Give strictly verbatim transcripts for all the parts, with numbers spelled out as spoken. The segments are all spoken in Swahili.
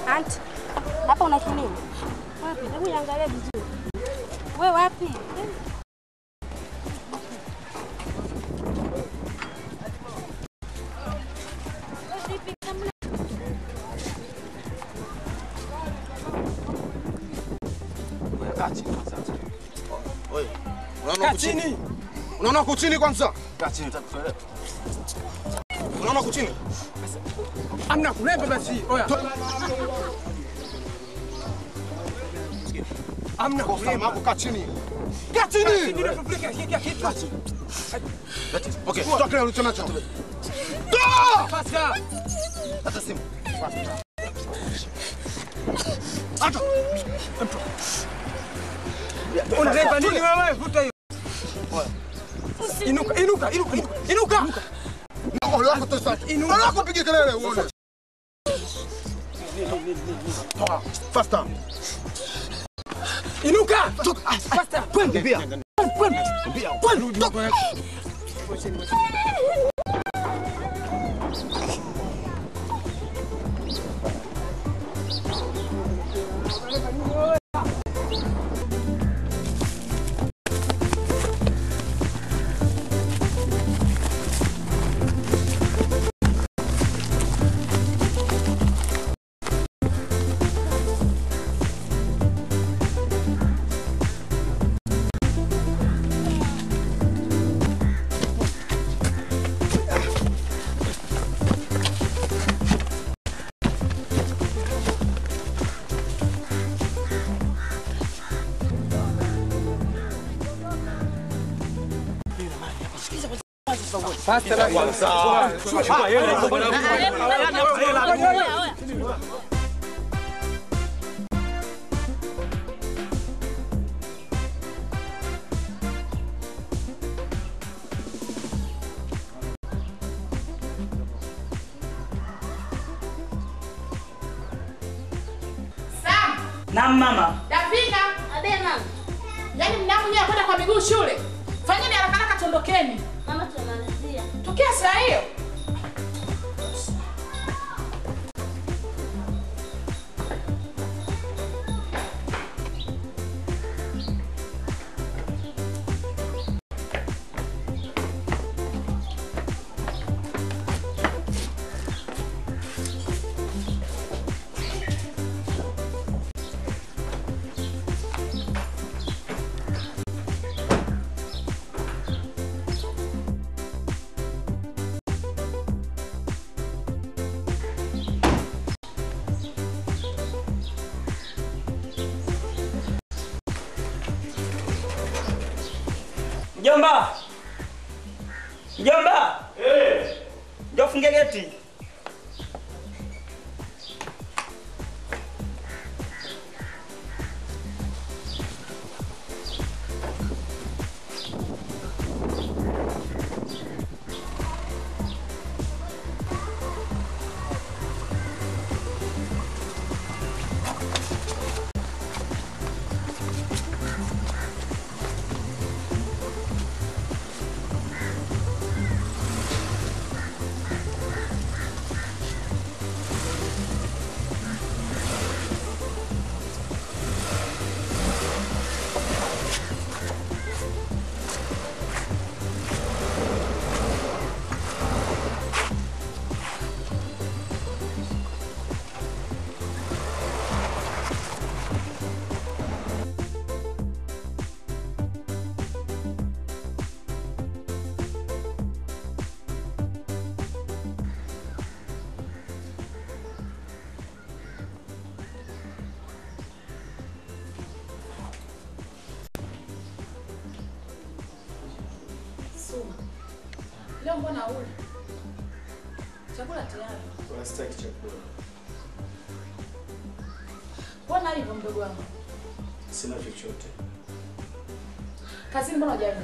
Auntie, hapa una kinini? Wapi? Hebu niangalie vizuri. Wewe wapi? Wewe, unaona kuchini? Unaona kuchini kwanza? Kaa chini nitakuelewa. Unaona kuchini? Amna kuleba basi. Oya. Amna kuleba. Kaa chini. Kaa chini. Ndio tupeleke kia kitu. Okay, toa kile ulicho nacho. Toa! Fasta. Hata simu. Acha. Unaleba nini wewe? Vuta hiyo. Inuka, inuka, inuka, inuka. Inuka lako tu sasa. Inuka lako piga kelele uone. Toa, faster. Inuka. Faster. Kwenda bia. Kwenda. Bia. Kwenda. Fasta la kwanza. Chukua hela hizo bwana. Sam. Naam mama. Davina. Abe mama. Yaani mnamunya kwenda kwa miguu shule. Fanyeni haraka haraka tondokeni. Mama tunamalizia. Tokea saa hiyo. Mjomba. Mjomba. Eh. Njoo funge geti. Leo mbona ule? Chakula tayari. Unastaki chakula. Mbona hivyo mdogo wangu? Sina chochote. Kazini mbona hujaenda?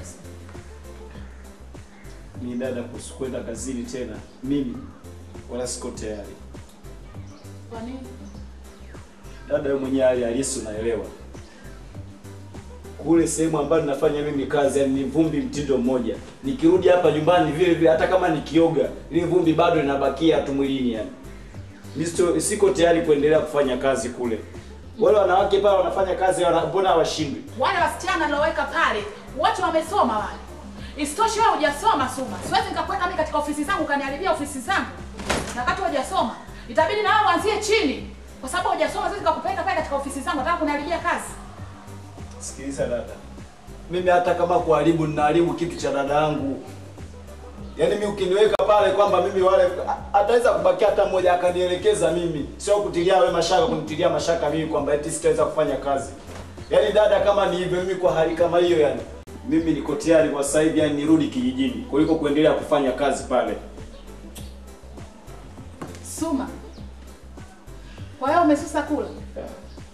Ni dada kusikwenda kazini tena. Mimi wala siko tayari. Kwa nini? Dada wewe mwenyewe hali halisi unaelewa. Kule sehemu ambayo nafanya mimi kazi yani ni vumbi mtindo mmoja. Nikirudi hapa nyumbani vile vile hata kama nikioga, ile vumbi bado inabakia tu mwilini yani. Mimi siko tayari kuendelea kufanya kazi kule. Wale wanawake pale wanafanya kazi mbona hawashindwi? Wale wasichana niloweka pale wote wamesoma wale. Isitoshe wewe hujasoma Suma. Siwezi nikakuweka mimi katika ofisi zangu kaniharibia ofisi zangu. Na wakati hujasoma, itabidi na wewe uanzie chini. Kwa sababu hujasoma siwezi nikakupeleka pale katika ofisi zangu nataka kuniharibia kazi. Sikiliza dada. Mimi hata kama kuharibu ninaharibu kitu cha dada yangu. Yaani mimi ukiniweka pale kwamba mimi wale ataweza kubaki hata mmoja akanielekeza mimi. Sio kutilia wewe mashaka kunitilia mashaka mimi kwamba eti sitaweza kufanya kazi. Yaani dada kama ni hivyo mimi kwa hali kama hiyo yani mimi niko tayari kwa sasa hivi yani nirudi kijijini kuliko kuendelea kufanya kazi pale. Suma. Kwa hiyo umesusa kula? Yeah.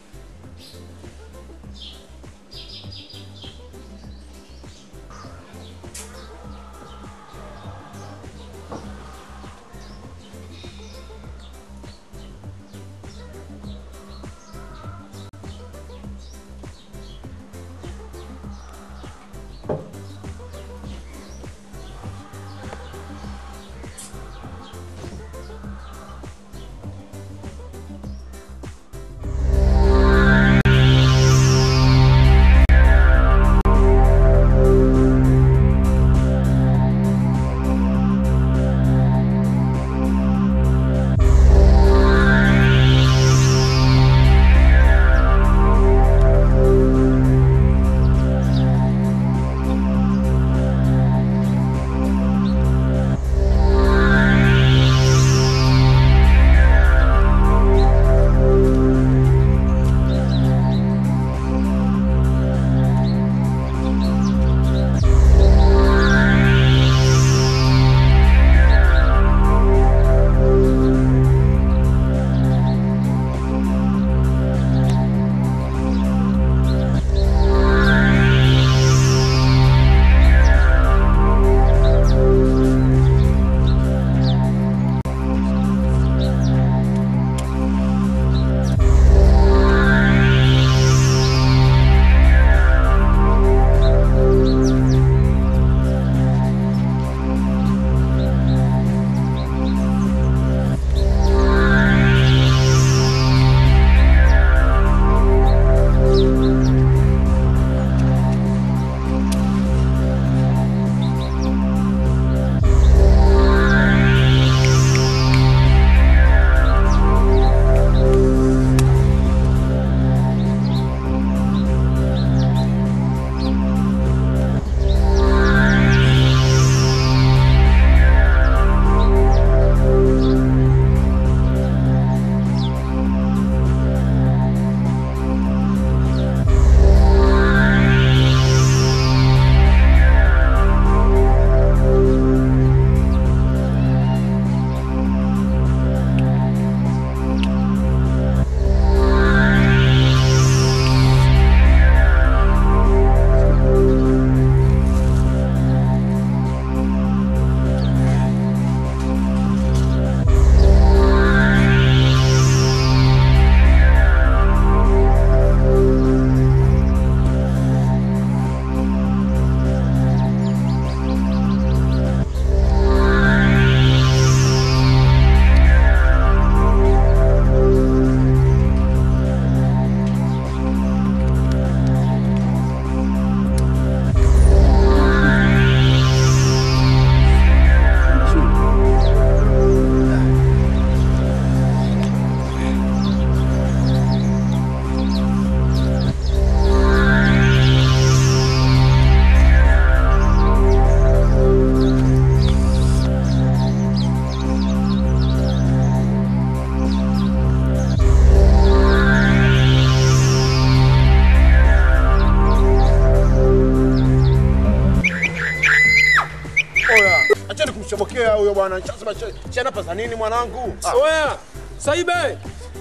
kumshobokea huyo bwana. Nishasema chana pesa nini mwanangu? Oya, Saibe.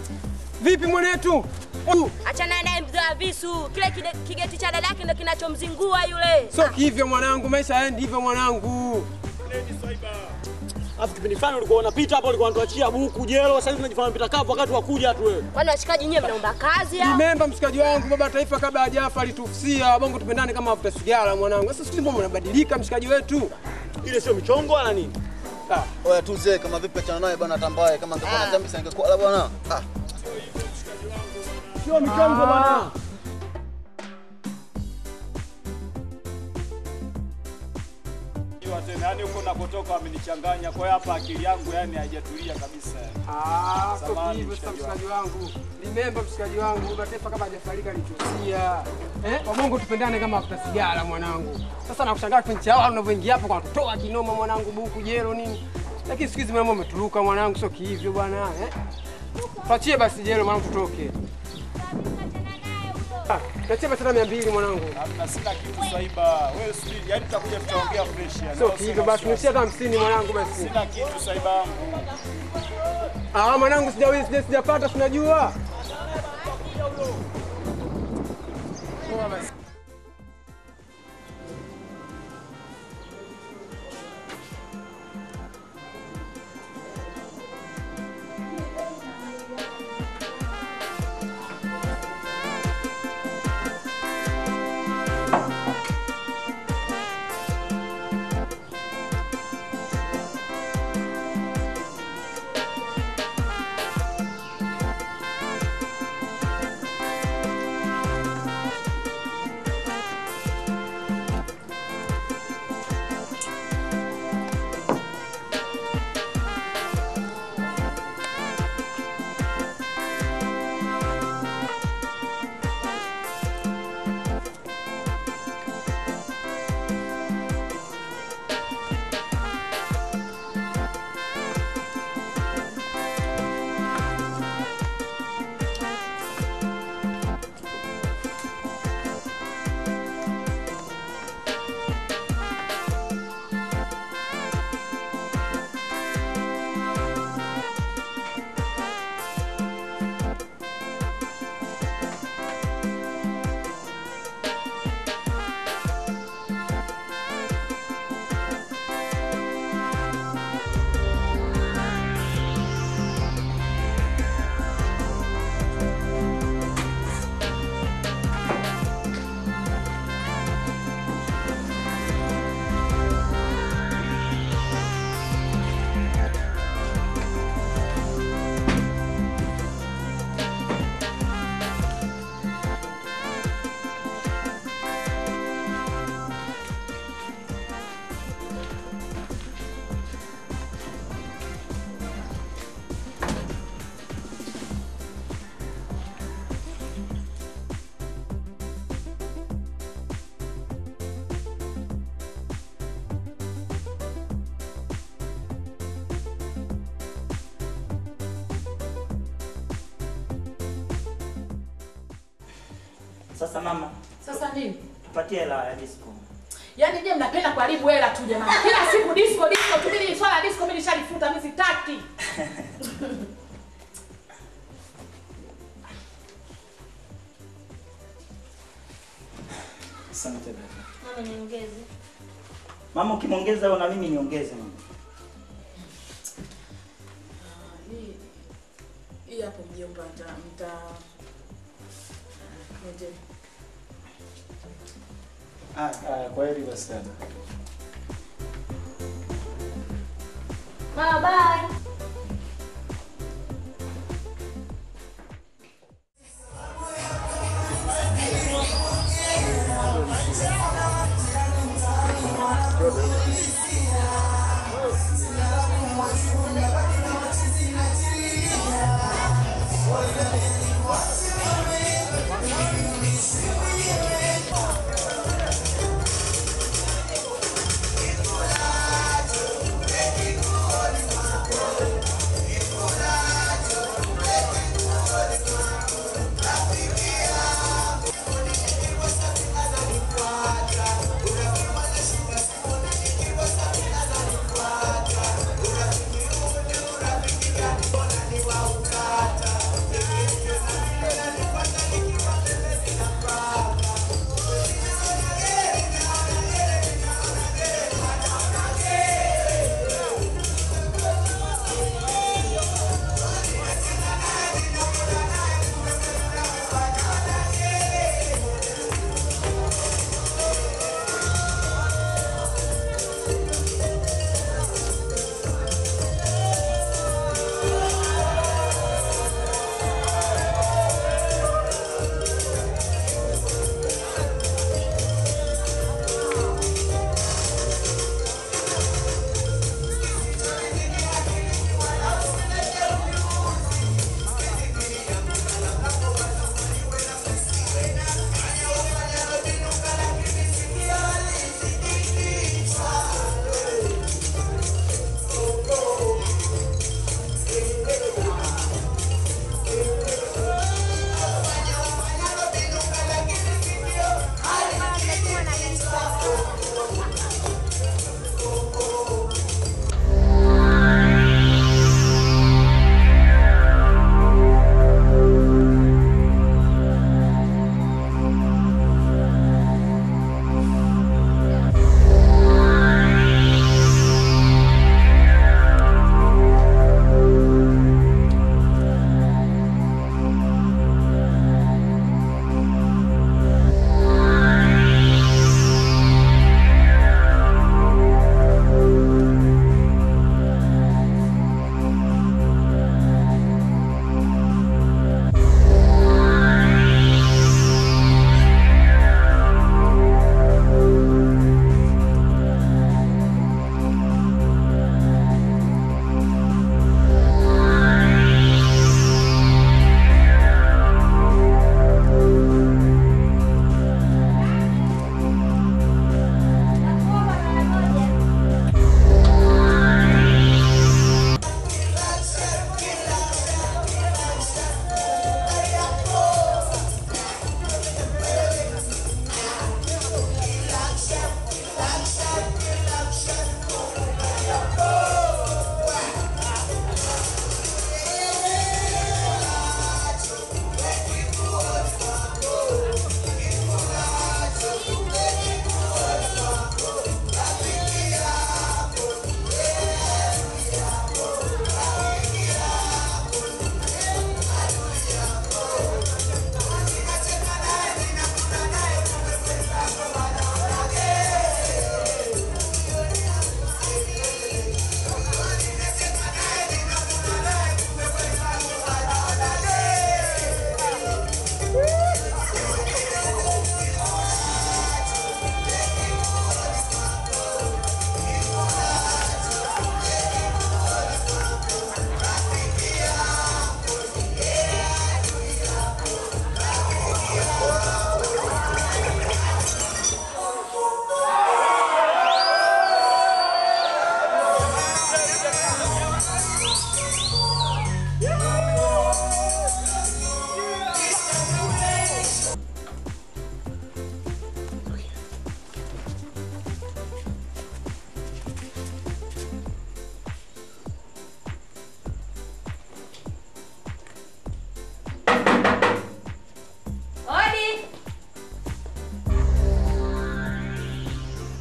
Vipi mwanetu? Achana naye mzee wa visu. Kile kigeti cha dadake ndio kinachomzingua yule. Sio hivyo mwanangu, maisha yaendi hivyo mwanangu. Nini Saiba? Afu kipindi fulani ulikuwa unapita hapo ulikuwa unatuachia buku jelo, sasa hivi unajifanya unapita kavu wakati wa kuja tu wewe. Kwani washikaji nyewe mnaomba kazi au? Remember mshikaji wangu, baba taifa kabla hajafa alitufusia, bongo tupendane kama mafuta sigara mwanangu. Sasa sisi mbona mnabadilika mshikaji wetu? Ile sio michongo wala nini? Ah. Oya tuze kama vipi achana naye bwana atambaye kama angekuwa na dhambi singekuwa la bwana. Ah. Sio michongo bwana. Tena yani huko nakotoka amenichanganya kwa hapa akili yangu yani haijatulia kabisa. Ah, sio hivyo sasa mshikaji wangu. Remember mshikaji wangu, mataifa kama hajafarika nichusia. Eh, wabongo tupendane kama afuta sigara mwanangu. Sasa nakushangaa kwenye chao unavyoingia hapo kwa kutoa kinoma mwanangu buku jero nini. Lakini siku hizi mambo umetuluka mwanangu sio hivyo bwana, eh? Tuachie basi jero mwanangu tutoke. Ah, tuachie basi mia mbili mwanangu. Hamna sina kitu Saiba. Wewe subiri, yani tutakuja tutaongea fresh yani. Sio hivyo basi nishia hata hamsini mwanangu basi. Sina kitu Saiba wangu. Ah, mwanangu sijawi sijapata tunajua. Poa basi. Sasa mama, Sasa nini? tupatie hela ya disco. Yaani je, mnapenda kuharibu hela tu jamani. Kila siku disco disco tu, mimi swala disco mimi nishalifuta, mimi sitaki. Asante dada. Mama niongeze. Mama ukimongeza au na mimi niongeze mama. Hii hii hapo mjomba mta mta Ngoje. Ah, ah, kwa heri basi dada. Mama bye.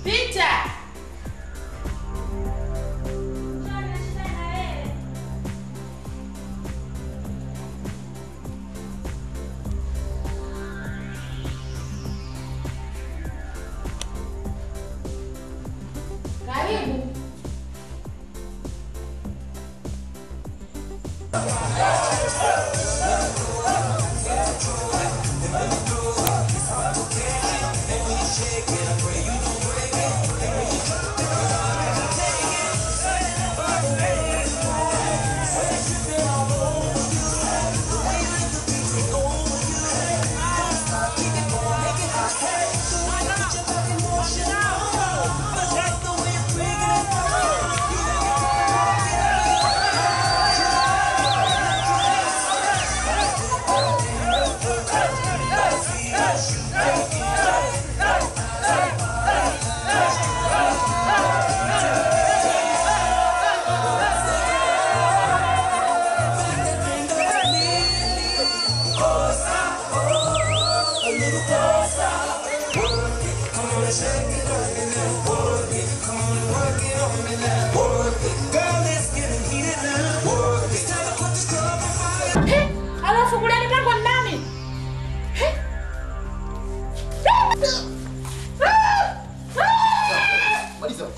Pita. Karibu. Alafu kule mipango ni nani? Maliza.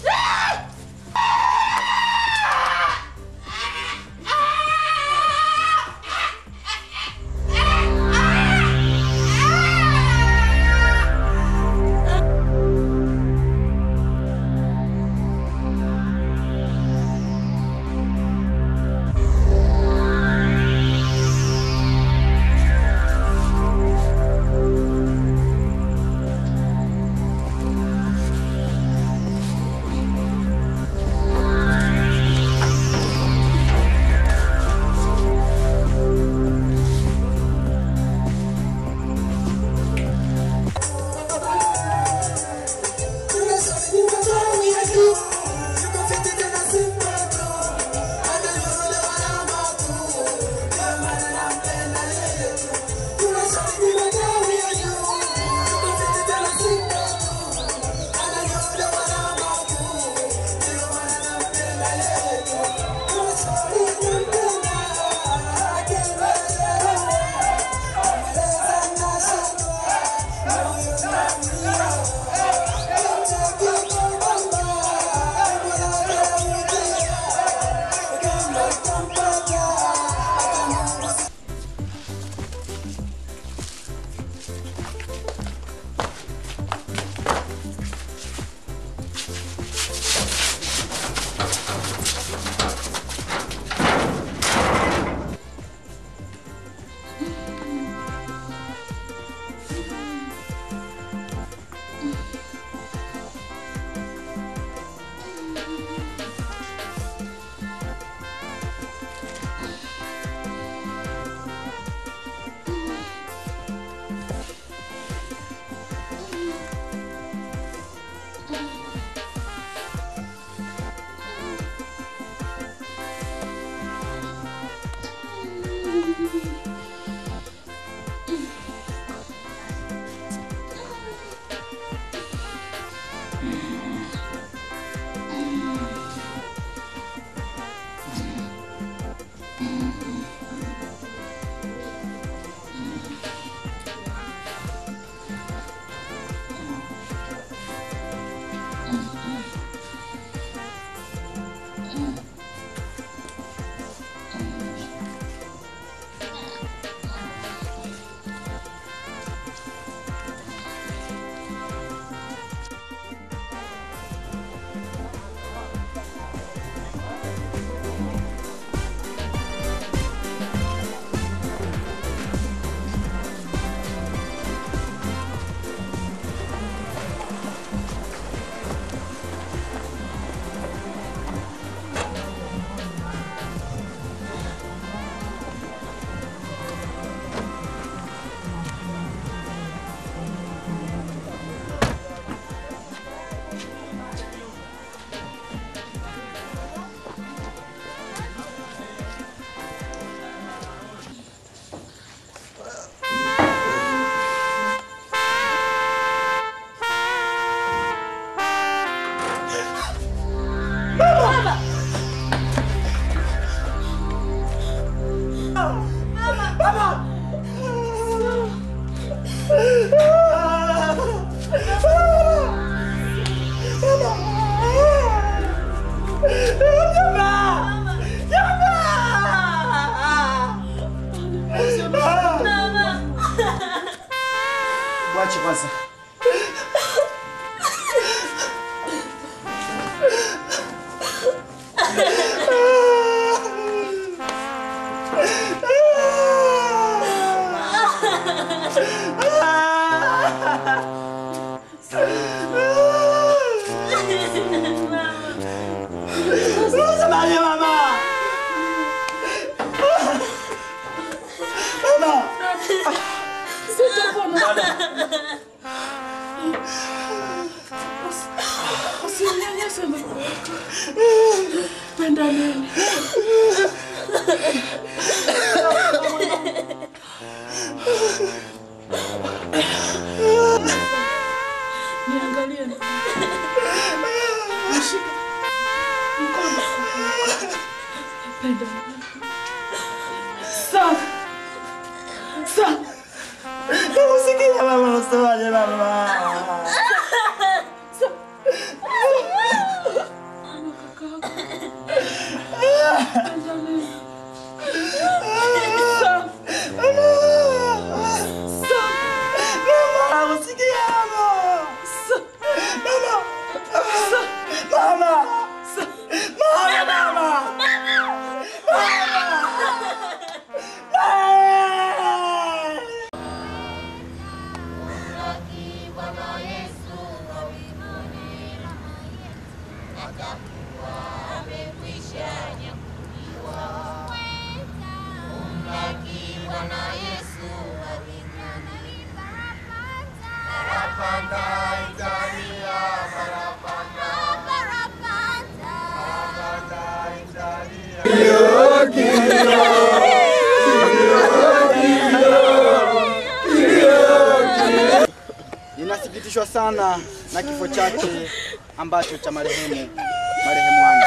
kwanza. Samahani mama. Mama. Sitapona. Usinyanyase mama. Penda nini? Niangalie. Mshike. Mkono. Penda. Sawa. Sawa. Usikia mama unasemaje mama? Ninasikitishwa sana na kifo chake ambacho cha marehemu marehemu Ana.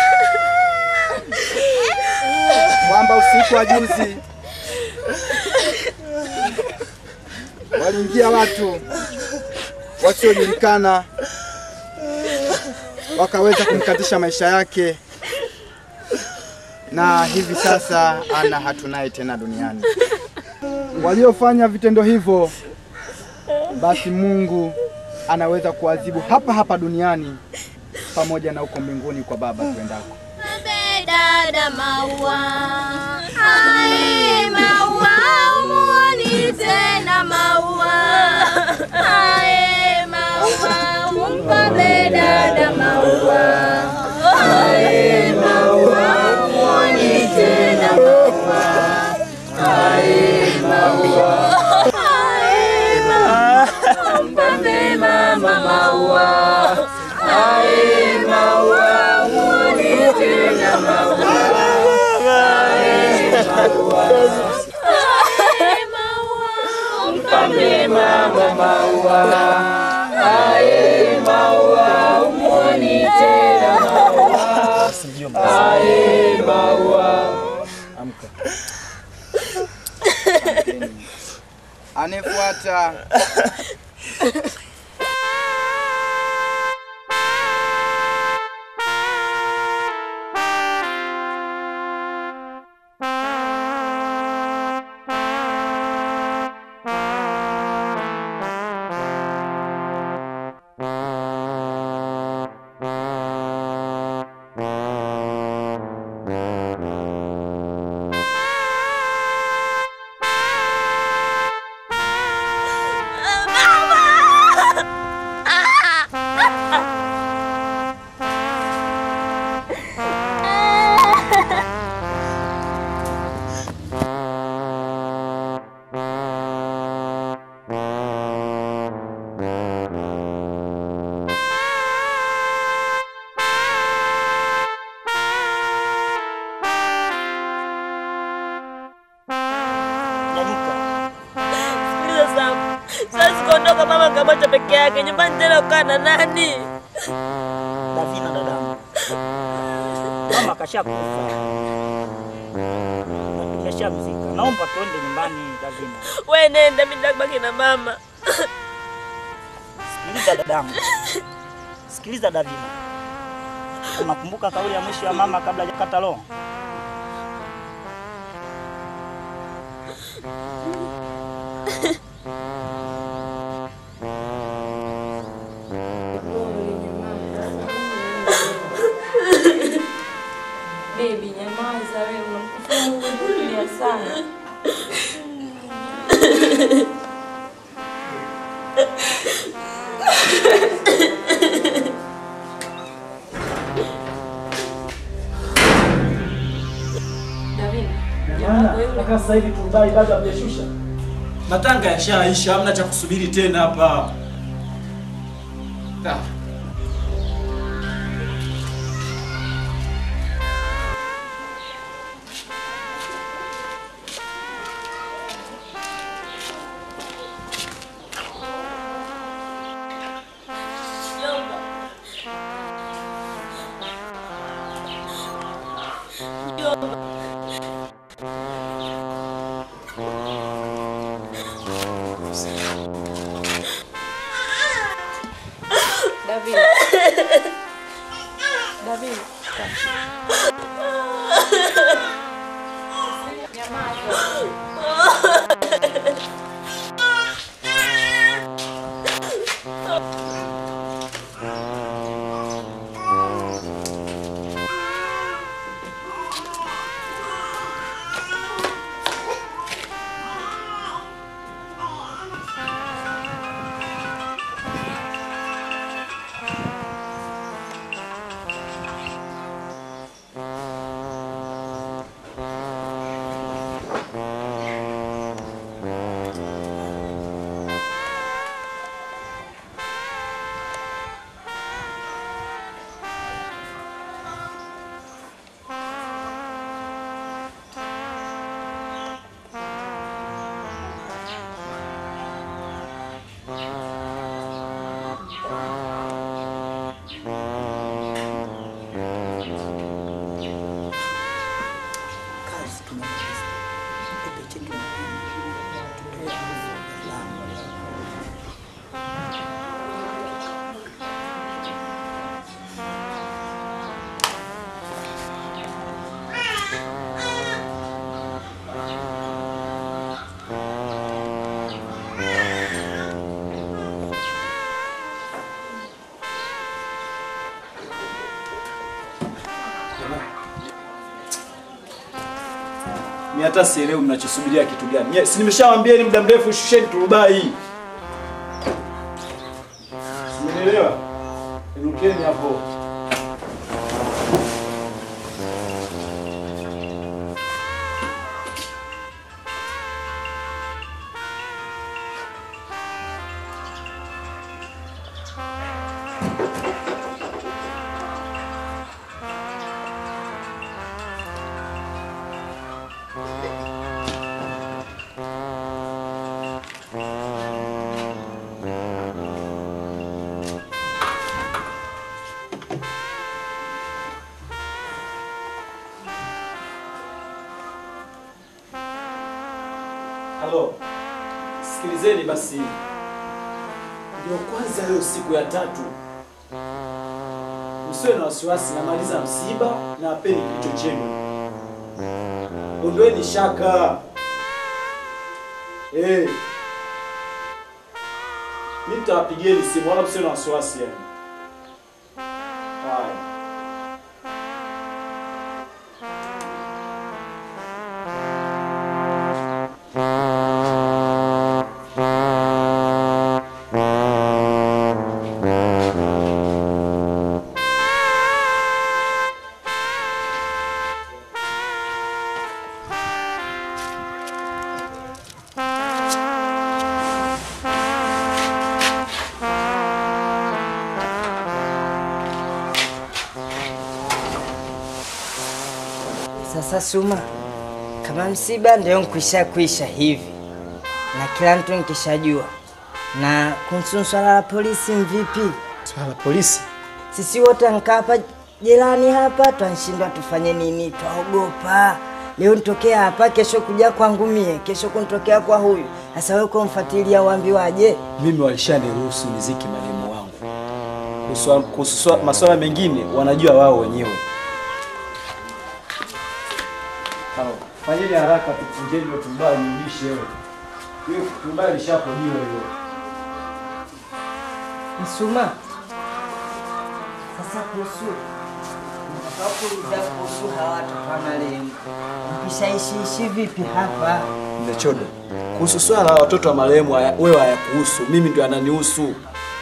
Kwamba usiku wa juzi waliingia watu wasiojulikana wakaweza kumkatisha maisha yake, na hivi sasa Ana hatunaye tena duniani. Waliofanya vitendo hivyo, basi Mungu anaweza kuadhibu hapa hapa duniani pamoja na huko mbinguni kwa Baba tuendako. Dada maua, hai maua, umuoni tena maua, hai maua, umpabe dada maua, hai maua, umuoni tena maua, hai maua, hai maua, umpabe mama maua, hai maua, umuoni tena maua, hai maua, umpabe mama maua, hai maua, umuoni tena maua, hai maua. Amka. Anayefuata Sasa kuondoka mama kamata peke yake, nyumbani tena kukaa na nani? Davina dadangu. Mama kashakufa. Kashamzika. Naomba tuende nyumbani Davina. Wewe nenda, mimi nitabaki na mama. Sikiliza dadangu. Sikiliza Davina. Unakumbuka kauli ya mwisho ya mama kabla hajakata roho? sana. Mpaka sasa hivi tubai bado hamjashusha. Matanga yashaisha, hamna cha kusubiri tena hapa. Ta. David. David. Mimi hata sielewi mnachosubiria kitu gani. Si nimeshawaambia ni muda mrefu shusheni turubai. Simeelewa? Rukeni hapo. Halo. Sikilizeni basi. Ndio kwanza leo siku ya tatu. Usiwe na wasiwasi, namaliza msiba na apeni kicho chenu. Ondoeni shaka. Eh. Hey. Mimi nitawapigieni simu wala msiwe na wasiwasi yani. Haya. Sasa Suma, kama msiba ndio nkwisha kuisha hivi na kila mtu nkishajua, na kuhusu swala la polisi mvipi? Swala la polisi? Sisi wote nkaa hapa jirani hapa, twanshindwa tufanye nini, twaogopa. Leo nitokea hapa, kesho kuja kwangu mie, kesho kunitokea kwa huyu. Sasa wewe uko mfuatilia uambiwaje? Mimi walishaniruhusu muziki mwalimu wangu. Kuhusu kuhusu masuala mengine wanajua wao wenyewe. Hao, fanyeni haraka tufunjeni ndio tumbali nirudishe wewe. Hiyo tumbali lishapodiwa hiyo. Msuma. Sasa kuhusu Nakuuliza kuhusu hawa watoto wa marehemu. Mkishaishiishi vipi hapa? Mzee Chodo, kuhusu swala la watoto wa marehemu wewe hayakuhusu, mimi ndio ananihusu.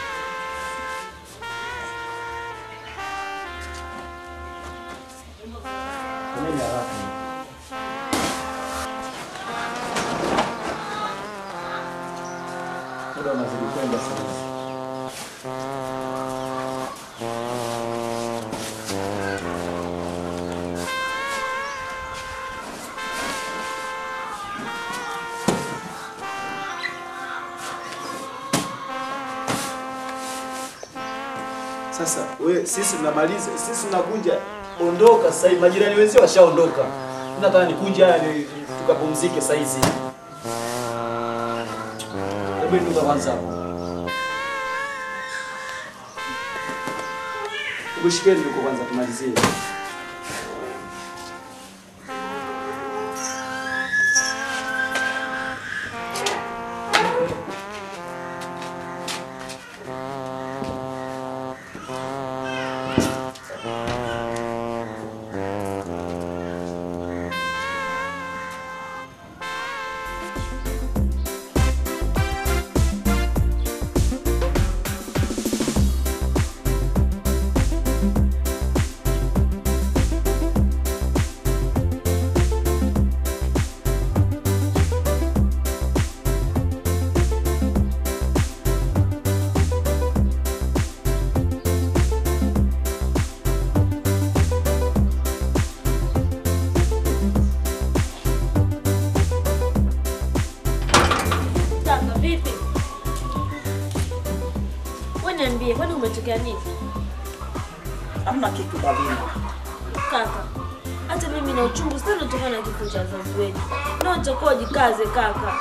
Muda unazidi kwenda sana. Sasa we sisi tunamaliza, sisi tunakunja, ondoka sasa hivi, majirani wenzio washaondoka. Nataka nikunje haya ni tukapumzike sasa hizi. Hebu nduka kwanza. Ushikeni nduko kwanza tumalizie. Niambie, kwani umetokea nini? Hamna kitu Davina. Kaka, hata mimi na uchungu sana kutokana na kifo cha wazazi wetu. Na utakuwa jikaze kaka.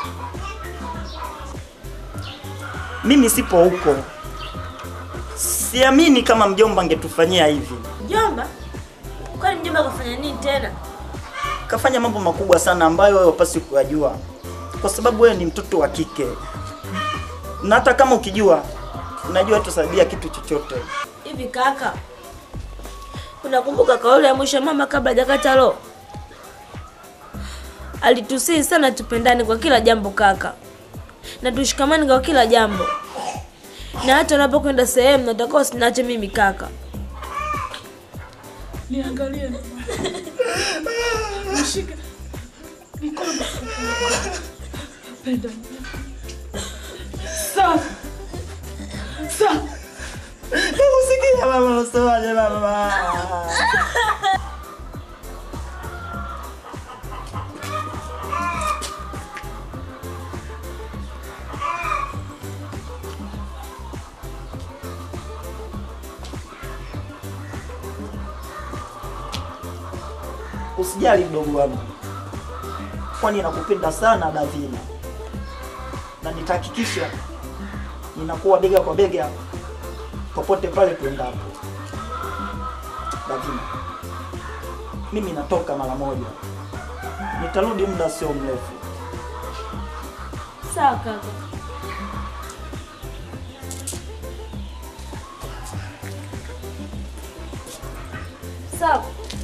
Mimi sipo huko. Siamini kama mjomba angetufanyia hivi. Mjomba? Kwani mjomba kafanya nini tena? Kafanya mambo makubwa sana ambayo wewe hupaswi kuyajua. Kwa sababu wewe ni mtoto wa kike. Na hata kama ukijua, unajua tusaidia kitu chochote. Hivi kaka, unakumbuka kauli ya mwisho mama kabla hajakata roho? Alitusii sana tupendane kwa kila jambo kaka. Na tushikamane kwa kila jambo. Na hata unapokwenda sehemu nataka usiniache mimi kaka. Niangalie. Nishike. Mikono. Penda. Sawa. Sawa. Usikia mama unasemaje mama? Usijali mdogo wangu. Kwani nakupenda sana Davina. Na nitahakikisha ninakuwa bega kwa bega popote pale tuendapo. Davina, mimi natoka mara moja. Nitarudi muda sio mrefu. Sawa kaka. Sawa.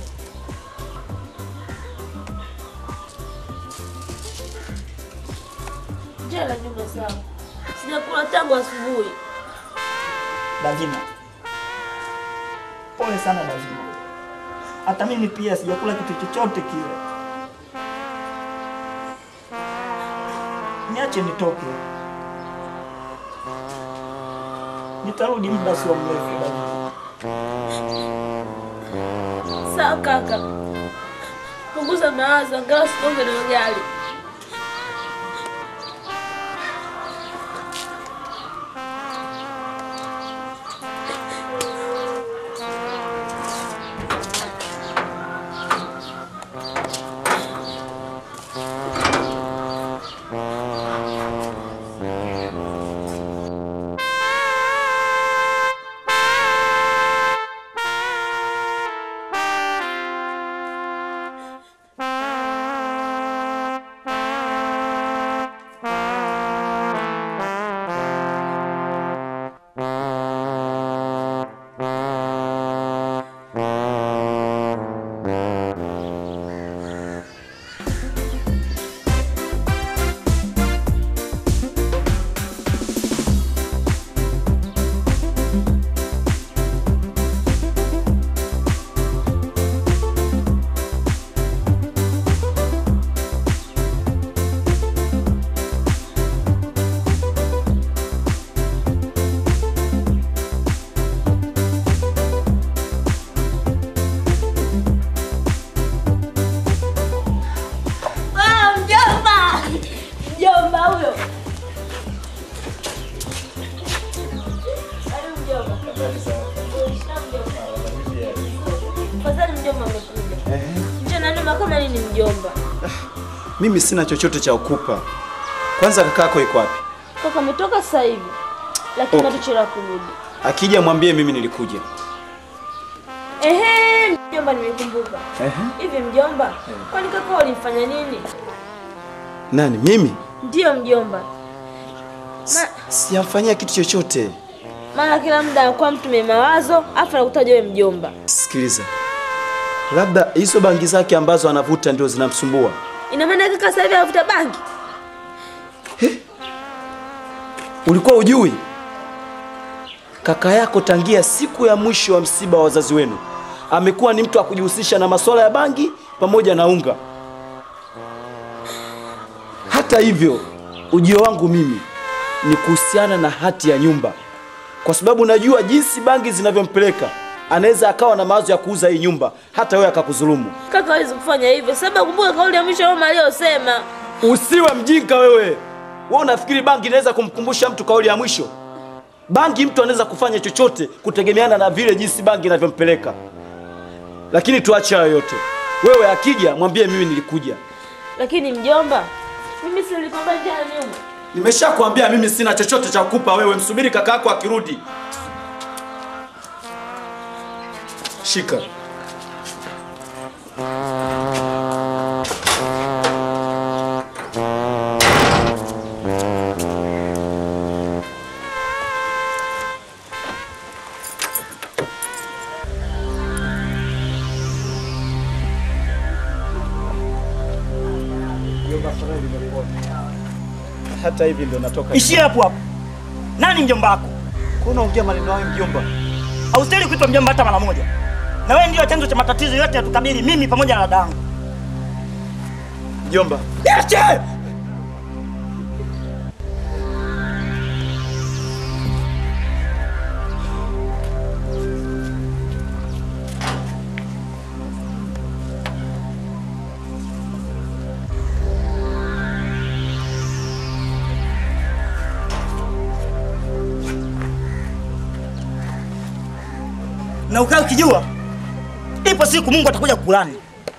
Jela nyumba sawa. Sijakula tangu asubuhi. Davina, pole sana Davina. Hata mimi pia sijakula kitu chochote kile. Niache nitoke. Nitarudi muda sio mrefu Davina. Sawa kaka. Punguza mawazo, angalau sikonge na ugali. mjomba. Mimi sina chochote cha ukupa. Kwanza kaka yako yuko wapi? Kaka ametoka sasa hivi. Lakini Okay. hatuchelewa kurudi. Akija mwambie mimi nilikuja. Ehe, mjomba nimekumbuka. Ehe. Hivi mjomba, kwani kaka ulimfanya nini? Nani? Mimi? Ndio mjomba. Ma, Sijamfanyia kitu chochote. Mara kila muda anakuwa mtume mawazo, afa nakutaja wewe mjomba. Sikiliza. Labda hizo bangi zake ambazo anavuta ndio zinamsumbua. Ina maana kaka sasa hivi anavuta bangi? Ulikuwa ujui? Kaka yako tangia siku ya mwisho wa msiba wa wazazi wenu amekuwa ni mtu wa kujihusisha na masuala ya bangi pamoja na unga. Hata hivyo, ujio wangu mimi ni kuhusiana na hati ya nyumba. Kwa sababu najua jinsi bangi zinavyompeleka. Anaweza akawa na mawazo ya kuuza hii nyumba, hata wewe akakudhulumu. Kaka hawezi kufanya hivyo. Sababu kumbuka kauli ya mwisho mama aliyosema. Usiwe mjinga wewe. Wewe unafikiri bangi inaweza kumkumbusha mtu kauli ya mwisho? Bangi mtu anaweza kufanya chochote kutegemeana na vile jinsi bangi inavyompeleka. Lakini tuache hayo yote. Wewe akija mwambie mimi nilikuja. Lakini mjomba, mimi si nilikwambia jana nyuma. Nimeshakwambia mimi sina chochote cha kukupa wewe, msubiri kaka yako akirudi. Shika. Hata hivi ndio natoka. Ishia hapo hapo. Nani mjomba wako? Kwa unaongea maneno hayo mjomba? Haustahili kuitwa mjomba hata mara moja. Na wewe ndio chanzo cha matatizo yote yatukabili mimi pamoja na dadangu. Mjomba. Niache! Na ukae ukijua ipo siku Mungu atakuja kukulani.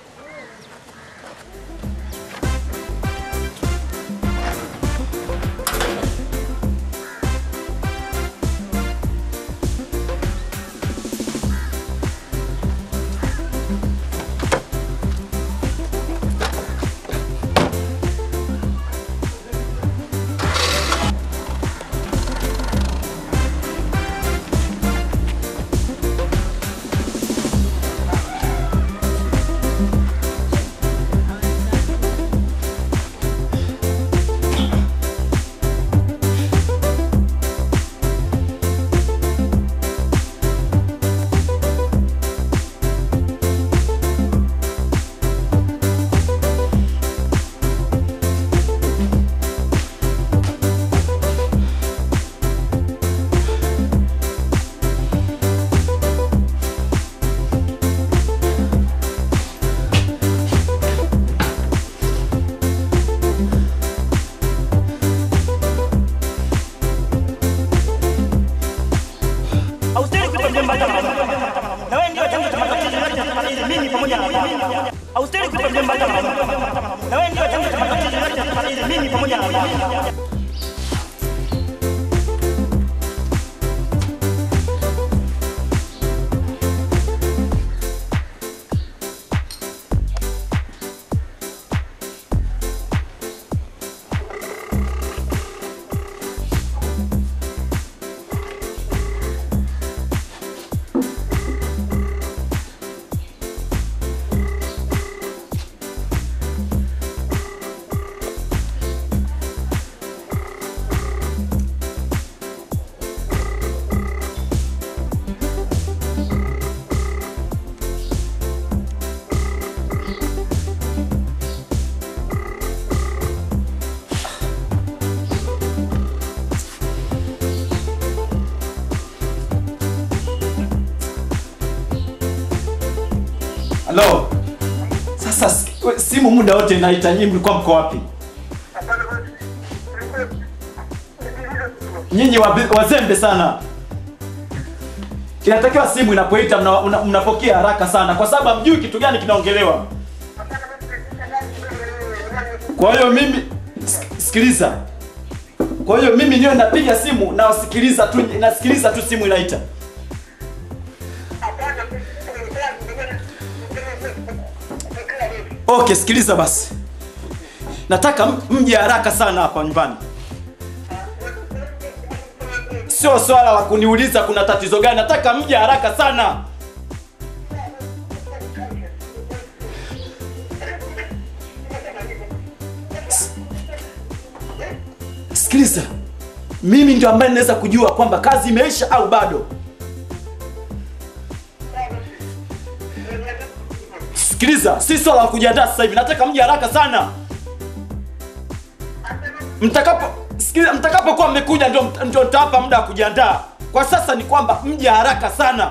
Hello. Sasa simu muda wote inaita, nyinyi mlikuwa mko wapi? Nyinyi wazembe sana. Kinatakiwa simu inapoita mnapokea mna, mnapokea haraka sana kwa sababu hamjui kitu gani kinaongelewa. Kwa hiyo mimi sikiliza. Kwa hiyo mimi niyo napiga simu na wasikiliza tu nasikiliza tu simu inaita. Okay, sikiliza basi. Nataka mje haraka sana hapa nyumbani. Sio swala la kuniuliza kuna tatizo gani, nataka mje haraka sana. Sikiliza. Mimi ndio ambaye naweza kujua kwamba kazi imeisha au bado. Sikiliza, si swala la kujiandaa sasa hivi. Nataka mje haraka sana. Mtakapo sikiliza, mtakapokuwa mmekuja ndio ndio nitawapa muda wa kujiandaa. Kwa sasa ni kwamba mje haraka sana.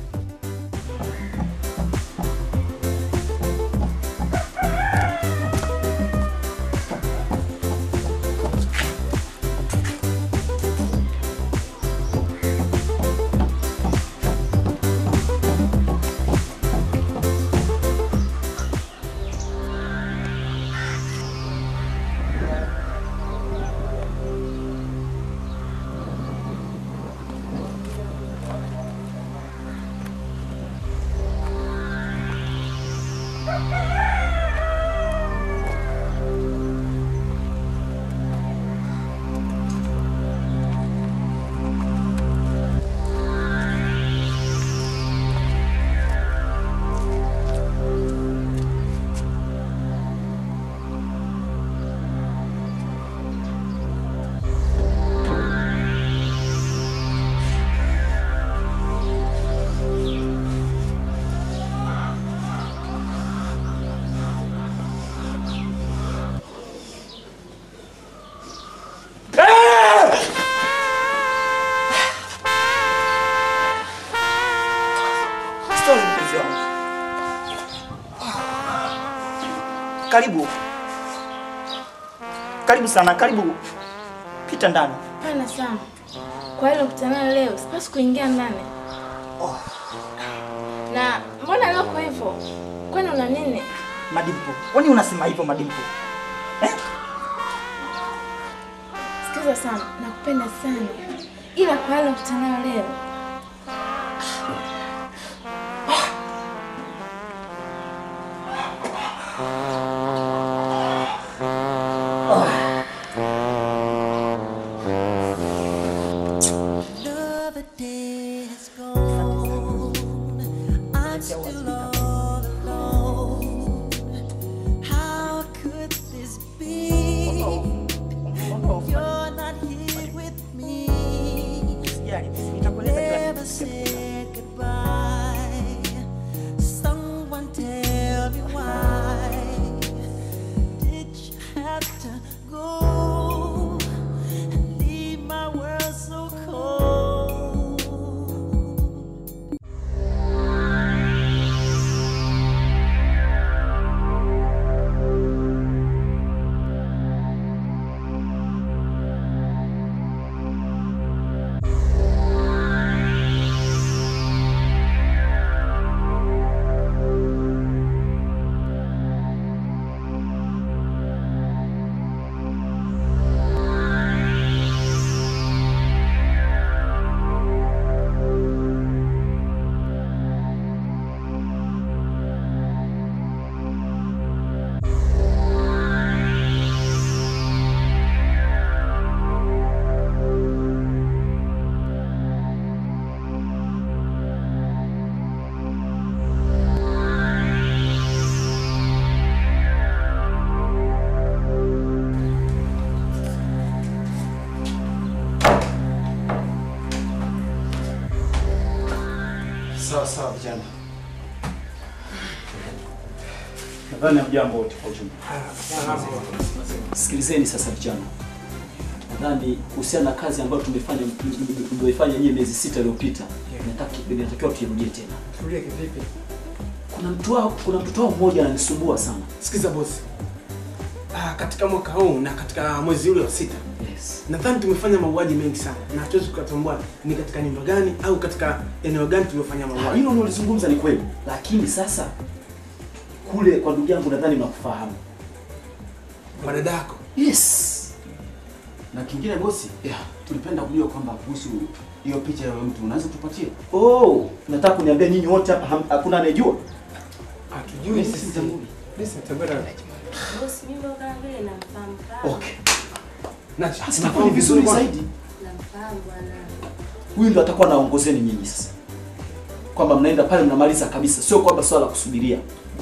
Karibu. Karibu sana, karibu. Pita ndani. Hapana sana. Kwa hiyo kutana leo, sipaswi kuingia ndani. Oh. Na mbona leo kwa hivyo? Kwani una nini? Madimpo. Kwani unasema hivyo Madimpo? Eh? Sikiza sana, nakupenda sana. Ila kwa hiyo kutana leo. Sawa sawa vijana. Nadhani hamjambo wote kwa ujumla. Sikilizeni sasa vijana. Nadhani kuhusiana na kazi ambayo tumefanya tumeifanya nyinyi miezi sita iliyopita, nataka inatakiwa tuirudie tena. Turudie kivipi? Kuna mtu wao, kuna mtoto wao mmoja ananisumbua sana. Sikiza boss. Ah, katika mwaka huu na katika mwezi ule wa sita. Yes. Nadhani tumefanya mauaji mengi sana na hatuwezi kutambua ni katika nyumba gani au katika eneo gani tuliofanya mauaji. Hilo unalizungumza ni kweli, lakini sasa kule kwa ndugu yangu nadhani mnakufahamu. Kwa dadako? Yes. Na kingine bosi, yeah, tulipenda kujua kwamba kuhusu hiyo picha ya mtu unaweza tupatie? Oh, nataka kuniambia nyinyi wote hapa hakuna anayejua? Hatujui sisi mtambui. Sisi mtambui. Bosi mimi kama vile namfahamu. Okay. Na sasa ni vizuri zaidi. Namfahamu bwana. Huyu ndo atakuwa anaongozeni nyinyi sasa. Kwamba mnaenda pale mnamaliza kabisa, sio kwamba swala kusubiria.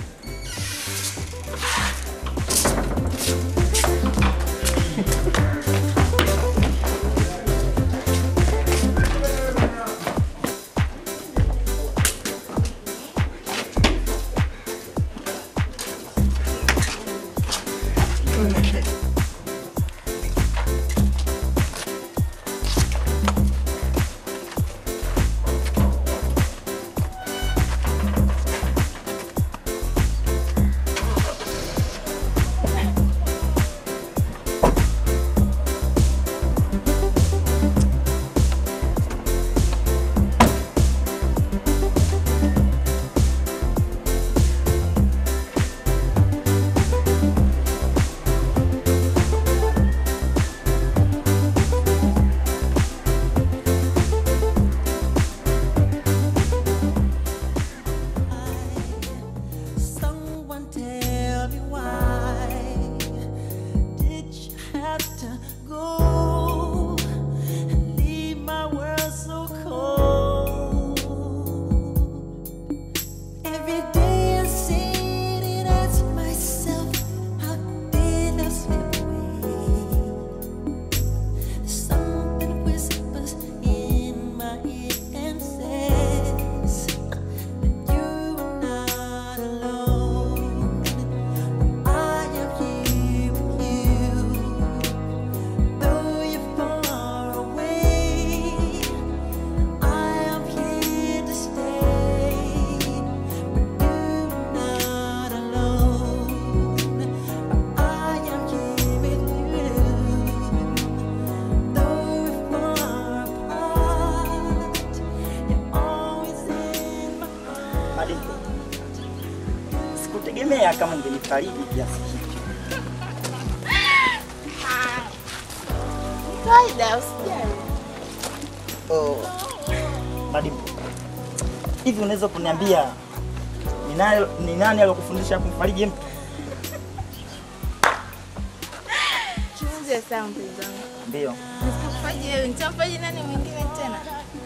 Sikutegemea kama ungenifariji kiasi hicho. Kaida usijali. Oh. Madimpo. Hivi unaweza kuniambia ni nani ni nani aliyokufundisha kumfariji mtu? Kiunze sana mpenzi wangu. Ndio. Nisikufariji wewe, nitamfariji nani mwingine tena?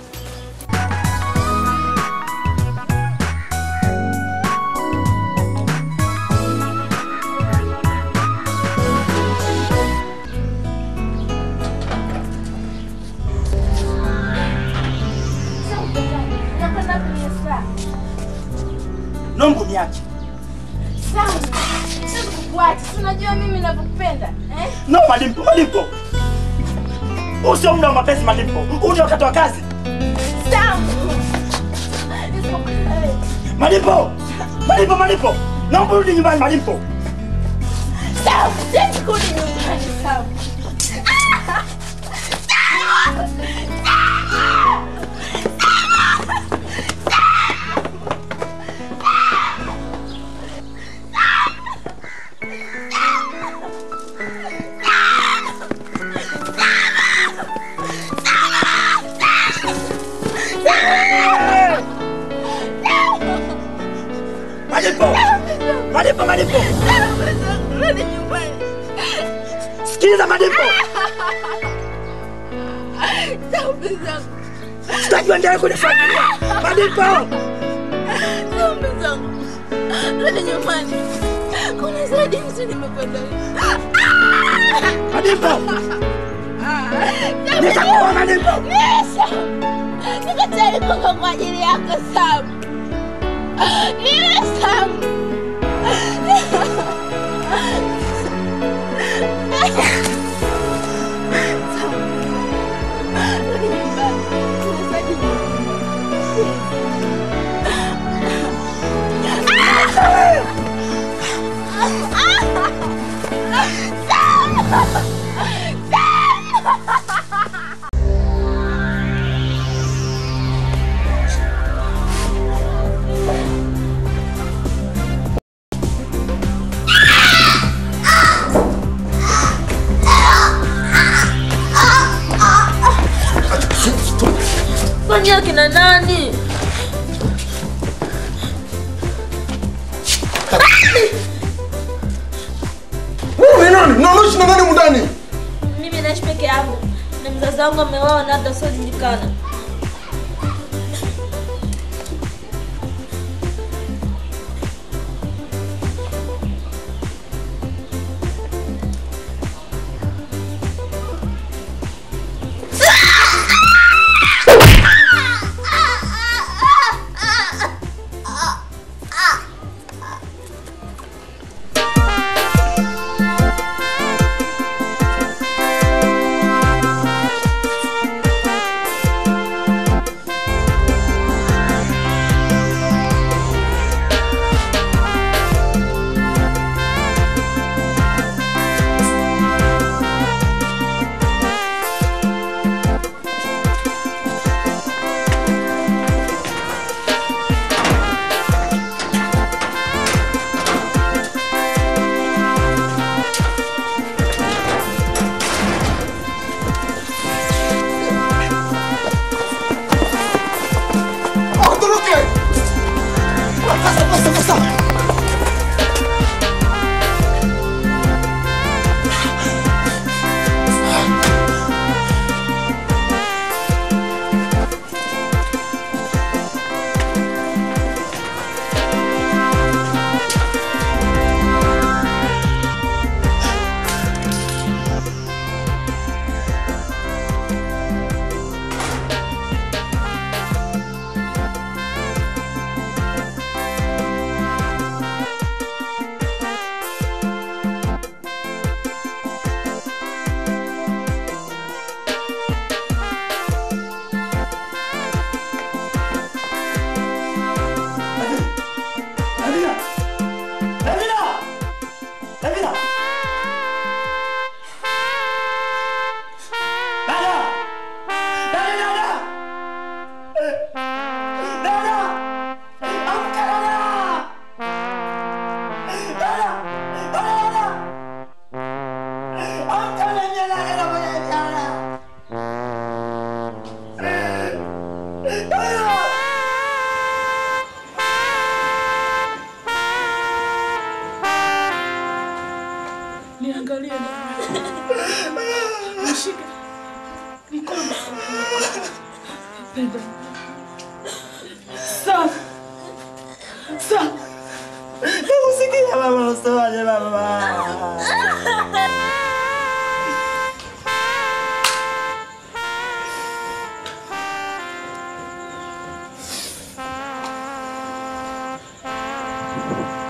Nombo niache. Sawa. Sasa kukuacha, unajua mimi ninakupenda, eh? No, Madimpo, Madimpo. Usio muda wa mapenzi Madimpo. Huu ni wakati wa kazi. Sawa. Madimpo. Madimpo, Madimpo. Naomba urudi nyumbani Madimpo. Sawa, sisi kurudi nyumbani, sawa. Sawa. Madimpo! Madimpo, Madimpo! Rudi nyumbani. Sikiliza Madimpo! Sawa mpenzi. Sitaki uendelee kunifuatilia. Madimpo! Sawa mpenzi. Rudi nyumbani. Kuna zaidi mtu nimekuandalia. Madimpo! Nitakuwa Madimpo! Nisha! Niko tayari kufa kwa ajili yako Sam. Niwe Sam. Rudi nyumbani. Kuna zaidi mzazi wangu ameuawa na hata siojulikana. Niangalie na nishike mikono. Penda. Sawa. Sawa. Usikia mama, usiwaje mama. Thank you.